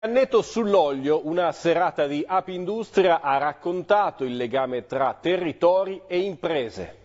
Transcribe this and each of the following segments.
Canneto sull'olio, una serata di Apindustria ha raccontato il legame tra territori e imprese.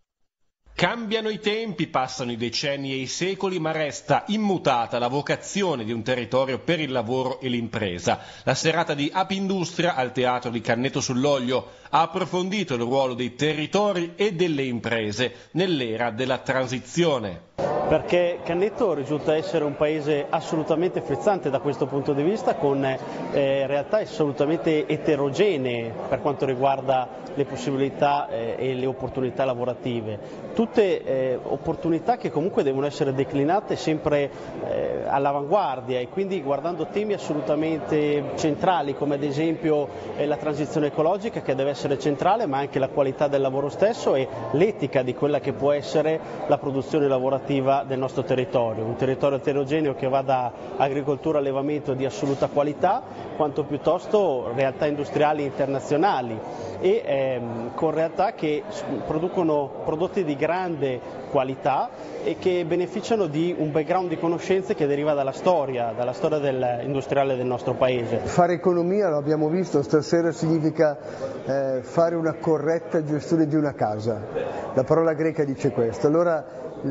Cambiano i tempi, passano i decenni e i secoli, ma resta immutata la vocazione di un territorio per il lavoro e l'impresa. La serata di Apindustria al Teatro di Canneto sull'Olio ha approfondito il ruolo dei territori e delle imprese nell'era della transizione. Perché Canneto risulta essere un paese assolutamente frizzante da questo punto di vista, con realtà assolutamente eterogenee per quanto riguarda le possibilità e le opportunità lavorative. Tutte opportunità che comunque devono essere declinate sempre all'avanguardia e quindi guardando temi assolutamente centrali, come ad esempio la transizione ecologica, che deve essere centrale, ma anche la qualità del lavoro stesso e l'etica di quella che può essere la produzione lavorativa del nostro territorio, un territorio eterogeneo che va da agricoltura allevamento di assoluta qualità, quanto piuttosto realtà industriali internazionali e con realtà che producono prodotti di grande qualità e che beneficiano di un background di conoscenze che deriva dalla storia industriale del nostro paese. Fare economia, lo abbiamo visto stasera, significa fare una corretta gestione di una casa. La parola greca dice questo. Allora la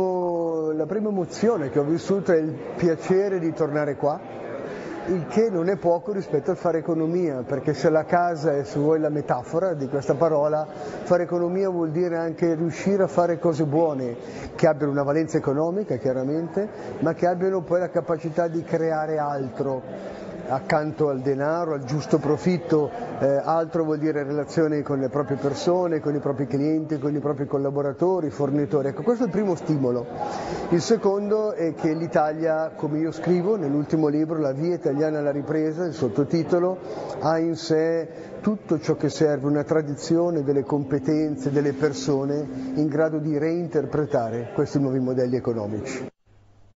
prima emozione che ho vissuto è il piacere di tornare qua, il che non è poco rispetto al fare economia, perché se la casa è, se vuoi, la metafora di questa parola, fare economia vuol dire anche riuscire a fare cose buone, che abbiano una valenza economica chiaramente, ma che abbiano poi la capacità di creare altro. Accanto al denaro, al giusto profitto, altro vuol dire relazioni con le proprie persone, con i propri clienti, con i propri collaboratori, fornitori. Ecco, questo è il primo stimolo. Il secondo è che l'Italia, come io scrivo nell'ultimo libro, La via italiana alla ripresa, il sottotitolo, ha in sé tutto ciò che serve, una tradizione delle competenze, delle persone in grado di reinterpretare questi nuovi modelli economici.